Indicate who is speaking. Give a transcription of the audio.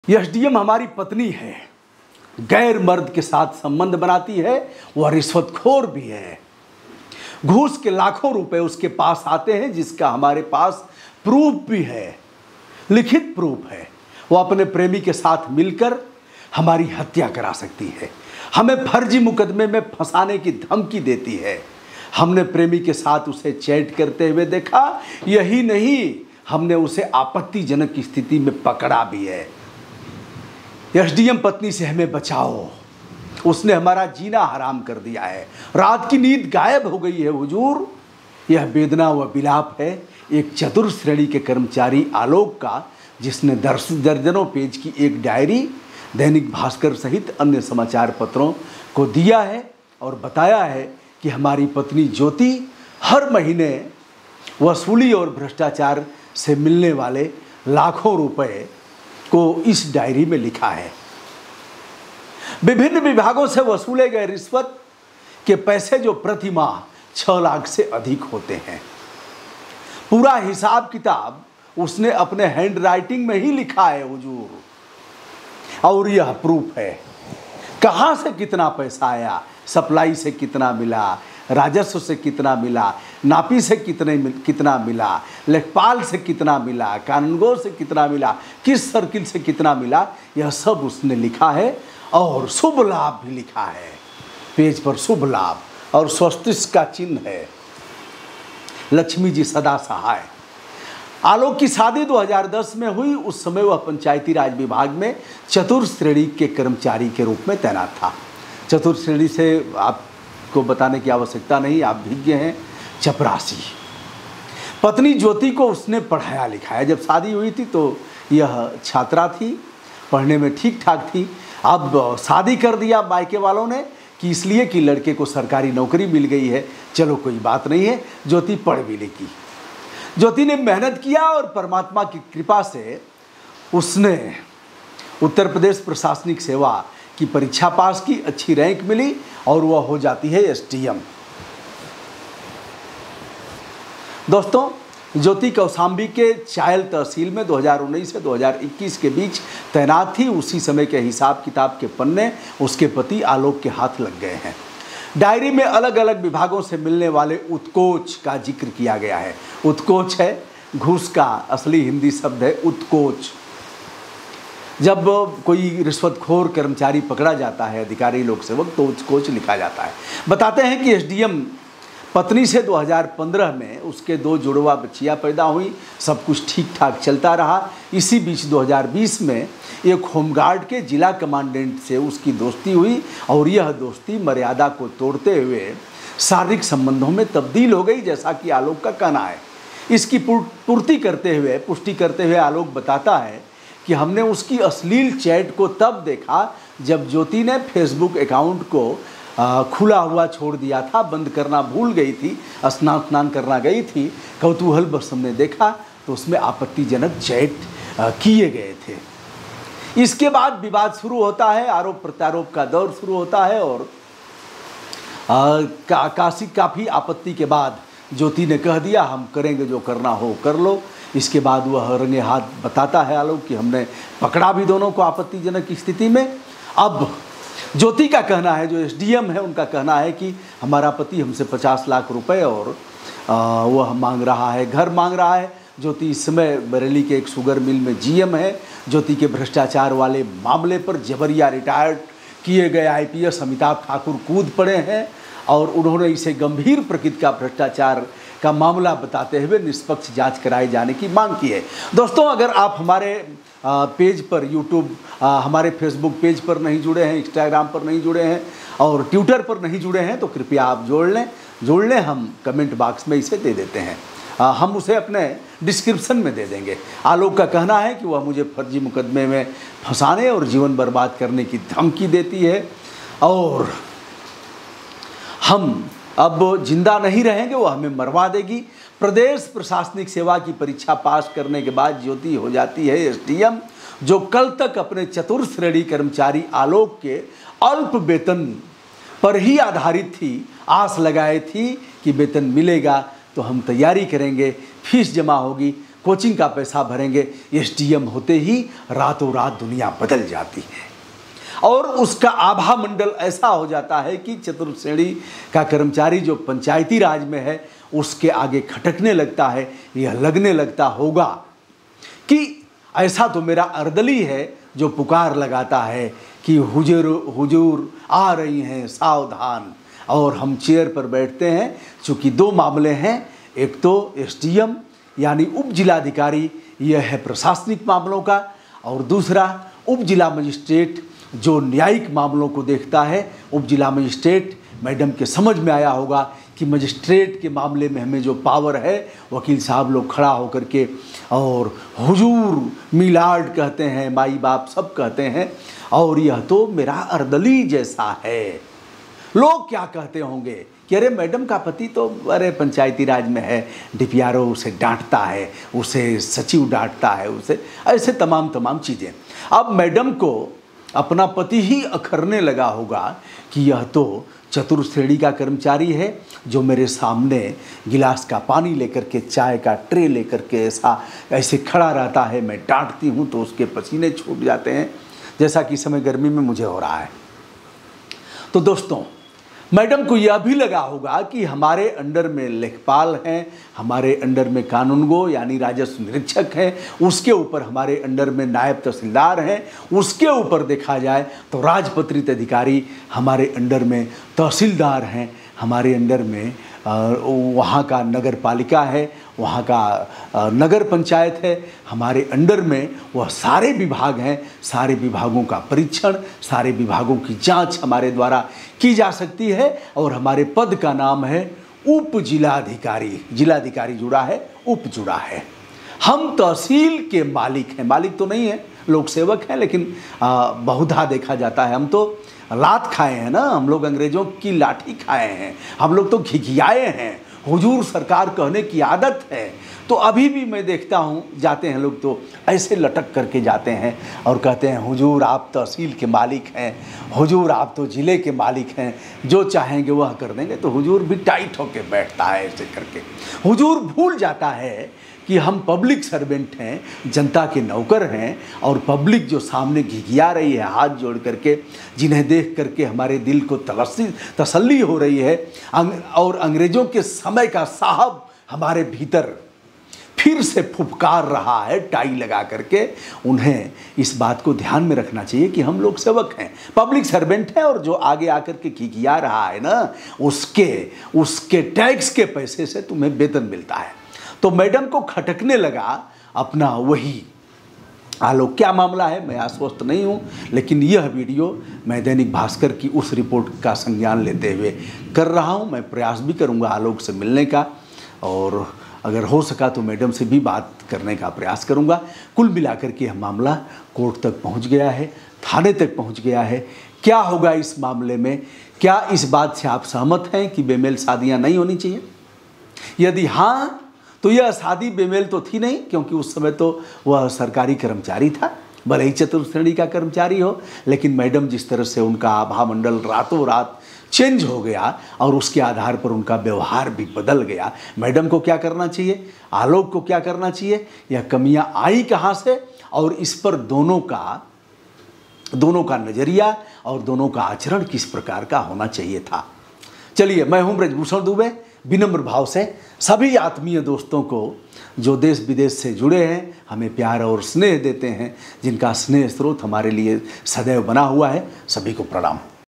Speaker 1: SDM हमारी पत्नी है, गैर मर्द के साथ संबंध बनाती है, वह रिश्वतखोर भी है। घूस के लाखों रुपए उसके पास आते हैं, जिसका हमारे पास प्रूफ भी है, लिखित प्रूफ है। वह अपने प्रेमी के साथ मिलकर हमारी हत्या करा सकती है, हमें फर्जी मुकदमे में फंसाने की धमकी देती है। हमने प्रेमी के साथ उसे चैट करते हुए देखा, यही नहीं, हमने उसे आपत्तिजनक स्थिति में पकड़ा भी है। एसडीएम पत्नी से हमें बचाओ, उसने हमारा जीना हराम कर दिया है, रात की नींद गायब हो गई है हुजूर। यह वेदना व विलाप है एक चतुर श्रेणी के कर्मचारी आलोक का, जिसने दर्जनों पेज की एक डायरी दैनिक भास्कर सहित अन्य समाचार पत्रों को दिया है और बताया है कि हमारी पत्नी ज्योति हर महीने वसूली और भ्रष्टाचार से मिलने वाले लाखों रुपए को इस डायरी में लिखा है। विभिन्न विभागों से वसूले गए रिश्वत के पैसे जो प्रति माह 6 लाख से अधिक होते हैं, पूरा हिसाब किताब उसने अपने हैंड राइटिंग में ही लिखा है हुजूर। और यह प्रूफ है, कहाँ से कितना पैसा आया, सप्लाई से कितना मिला, राजस्व से कितना मिला, नापी से कितना मिला, लेखपाल से कितना मिला, कानूनगो से कितना मिला, किस सर्किल से कितना मिला, यह सब उसने लिखा है। और शुभ लाभ भी लिखा है, पेज पर शुभ लाभ और स्वस्तिक का चिन्ह है, लक्ष्मी जी सदा सहाय। आलोक की शादी 2010 में हुई। उस समय वह पंचायती राज विभाग में चतुर श्रेणी के कर्मचारी के रूप में तैनात था। चतुर श्रेणी से आपको बताने की आवश्यकता नहीं, आप विज्ञ हैं, चपरासी। पत्नी ज्योति को उसने पढ़ाया लिखाया। जब शादी हुई थी तो यह छात्रा थी, पढ़ने में ठीक ठाक थी। अब शादी कर दिया मायके वालों ने कि इसलिए कि लड़के को सरकारी नौकरी मिल गई है, चलो कोई बात नहीं है, ज्योति पढ़ भी लेगी। ज्योति ने मेहनत किया और परमात्मा की कृपा से उसने उत्तर प्रदेश प्रशासनिक सेवा की परीक्षा पास की, अच्छी रैंक मिली और वह हो जाती है एसडीएम। दोस्तों, ज्योति कौशाम्बी के चायल तहसील में 2019 से 2021 के बीच तैनात थी। उसी समय के हिसाब किताब के पन्ने उसके पति आलोक के हाथ लग गए हैं। डायरी में अलग अलग विभागों से मिलने वाले उत्कोच का जिक्र किया गया है। उत्कोच है घूस का असली हिंदी शब्द है उत्कोच। जब कोई रिश्वतखोर कर्मचारी पकड़ा जाता है, अधिकारी लोक सेवक, तो उत्कोच लिखा जाता है। बताते हैं कि एसडीएम पत्नी से 2015 में उसके 2 जुड़वा बच्चियां पैदा हुई, सब कुछ ठीक ठाक चलता रहा। इसी बीच 2020 में एक होमगार्ड के जिला कमांडेंट से उसकी दोस्ती हुई और यह दोस्ती मर्यादा को तोड़ते हुए शारीरिक संबंधों में तब्दील हो गई, जैसा कि आलोक का कहना है। इसकी पुष्टि करते हुए आलोक बताता है कि हमने उसकी अश्लील चैट को तब देखा जब ज्योति ने फेसबुक अकाउंट को खुला हुआ छोड़ दिया था, बंद करना भूल गई थी, स्नान करना गई थी। कौतूहलवश हमने देखा तो उसमें आपत्तिजनक चैट किए गए थे। इसके बाद विवाद शुरू होता है, आरोप प्रत्यारोप का दौर शुरू होता है और काफ़ी आपत्ति के बाद ज्योति ने कह दिया, हम करेंगे, जो करना हो कर लो। इसके बाद वह रंगे हाथ बताता है आलोक कि हमने पकड़ा भी दोनों को आपत्तिजनक स्थिति में। अब ज्योति का कहना है, जो एसडीएम है उनका कहना है कि हमारा पति हमसे 50 लाख रुपए और वह मांग रहा है, घर मांग रहा है। ज्योति इस समय बरेली के एक शुगर मिल में जीएम है। ज्योति के भ्रष्टाचार वाले मामले पर जबरिया रिटायर्ड किए गए आईपीएस अमिताभ ठाकुर कूद पड़े हैं और उन्होंने इसे गंभीर प्रकृति का भ्रष्टाचार का मामला बताते हुए निष्पक्ष जांच कराए जाने की मांग की है। दोस्तों, अगर आप हमारे पेज पर यूट्यूब, हमारे फेसबुक पेज पर नहीं जुड़े हैं, इंस्टाग्राम पर नहीं जुड़े हैं और ट्विटर पर नहीं जुड़े हैं, तो कृपया आप जोड़ लें। हम कमेंट बॉक्स में इसे दे देते हैं, हम उसे अपने डिस्क्रिप्शन में दे देंगे। आलोक का कहना है कि वह मुझे फर्जी मुकदमे में फंसाने और जीवन बर्बाद करने की धमकी देती है और हम अब जिंदा नहीं रहेंगे, वो हमें मरवा देगी। प्रदेश प्रशासनिक सेवा की परीक्षा पास करने के बाद ज्योति हो जाती है एसडीएम, जो कल तक अपने चतुर श्रेणी कर्मचारी आलोक के अल्प वेतन पर ही आधारित थी। आस लगाए थी कि वेतन मिलेगा तो हम तैयारी करेंगे, फीस जमा होगी, कोचिंग का पैसा भरेंगे। एसडीएम होते ही रातों रात दुनिया बदल जाती है और उसका आभा मंडल ऐसा हो जाता है कि चतुर्थ श्रेणी का कर्मचारी जो पंचायती राज में है उसके आगे खटकने लगता है। यह लगने लगता होगा कि ऐसा तो मेरा अर्दली है जो पुकार लगाता है कि हुजूर हुजूर आ रही हैं सावधान, और हम चेयर पर बैठते हैं। चूँकि दो मामले हैं, एक तो एसडीएम यानी उप जिलाधिकारी, यह है प्रशासनिक मामलों का, और दूसरा उप जिला मजिस्ट्रेट जो न्यायिक मामलों को देखता है। उप जिला मजिस्ट्रेट, मैडम के समझ में आया होगा कि मजिस्ट्रेट के मामले में हमें जो पावर है, वकील साहब लोग खड़ा होकर के और हुजूर मिलाड कहते हैं, माई बाप सब कहते हैं, और यह तो मेरा अर्दली जैसा है। लोग क्या कहते होंगे कि अरे मैडम का पति तो अरे पंचायती राज में है, डीपीआरओ उसे डांटता है, उसे सचिव डांटता है, उसे ऐसे तमाम चीज़ें। अब मैडम को अपना पति ही अखरने लगा होगा कि यह तो चतुर्थ श्रेणी का कर्मचारी है जो मेरे सामने गिलास का पानी लेकर के, चाय का ट्रे लेकर के ऐसे खड़ा रहता है। मैं डांटती हूँ तो उसके पसीने छूट जाते हैं, जैसा कि इस समय गर्मी में मुझे हो रहा है। तो दोस्तों, मैडम को यह भी लगा होगा कि हमारे अंडर में लेखपाल हैं, हमारे अंडर में कानूनगो यानी राजस्व निरीक्षक हैं, उसके ऊपर हमारे अंडर में नायब तहसीलदार हैं, उसके ऊपर देखा जाए तो राजपत्रित अधिकारी, हमारे अंडर में तहसीलदार हैं, हमारे अंडर में वहाँ का नगर पालिका है, वहाँ का नगर पंचायत है, हमारे अंडर में वह सारे विभाग हैं। सारे विभागों का परीक्षण, सारे विभागों की जांच हमारे द्वारा की जा सकती है, और हमारे पद का नाम है उप जिलाधिकारी। जिलाधिकारी जुड़ा है, उप जुड़ा है। हम तहसील के मालिक हैं, मालिक तो नहीं है, लोक सेवक हैं, लेकिन बहुधा देखा जाता है हम तो लात खाए हैं ना, हम लोग अंग्रेजों की लाठी खाए हैं, हम लोग तो घिघियाए हैं। हुजूर सरकार कहने की आदत है, तो अभी भी मैं देखता हूँ जाते हैं लोग तो ऐसे लटक करके जाते हैं और कहते हैं हुजूर आप तहसील के मालिक हैं, हुजूर आप तो ज़िले के मालिक हैं, जो चाहेंगे वह कर देंगे। तो हुजूर भी टाइट होके बैठता है ऐसे करके। हुजूर भूल जाता है कि हम पब्लिक सर्वेंट हैं, जनता के नौकर हैं, और पब्लिक जो सामने घिघिया रही है हाथ जोड़ करके, जिन्हें देख करके हमारे दिल को तसल्ली हो रही है, और अंग्रेज़ों के समय का साहब हमारे भीतर फिर से फुफकार रहा है टाई लगा करके। उन्हें इस बात को ध्यान में रखना चाहिए कि हम लोग सेवक हैं, पब्लिक सर्वेंट हैं, और जो आगे आकर के घिघिया रहा है ना, उसके टैक्स के पैसे से तुम्हें वेतन मिलता है। तो मैडम को खटकने लगा अपना वही आलोक। क्या मामला है मैं आश्वस्त नहीं हूँ, लेकिन यह वीडियो मैं दैनिक भास्कर की उस रिपोर्ट का संज्ञान लेते हुए कर रहा हूँ। मैं प्रयास भी करूँगा आलोक से मिलने का, और अगर हो सका तो मैडम से भी बात करने का प्रयास करूँगा। कुल मिलाकर के यह मामला कोर्ट तक पहुँच गया है, थाने तक पहुँच गया है। क्या होगा इस मामले में? क्या इस बात से आप सहमत हैं कि बेमेल शादियाँ नहीं होनी चाहिए? यदि हाँ, तो यह शादी बेमेल तो थी नहीं, क्योंकि उस समय तो वह सरकारी कर्मचारी था, भले ही चतुर्थ श्रेणी का कर्मचारी हो। लेकिन मैडम जिस तरह से उनका आभा मंडल रातों रात चेंज हो गया और उसके आधार पर उनका व्यवहार भी बदल गया। मैडम को क्या करना चाहिए, आलोक को क्या करना चाहिए, यह कमियां आई कहाँ से, और इस पर दोनों का नज़रिया और दोनों का आचरण किस प्रकार का होना चाहिए था। चलिए, मैं हूं ब्रजभूषण दुबे, विनम्र भाव से सभी आत्मीय दोस्तों को जो देश विदेश से जुड़े हैं, हमें प्यार और स्नेह देते हैं, जिनका स्नेह स्रोत हमारे लिए सदैव बना हुआ है, सभी को प्रणाम।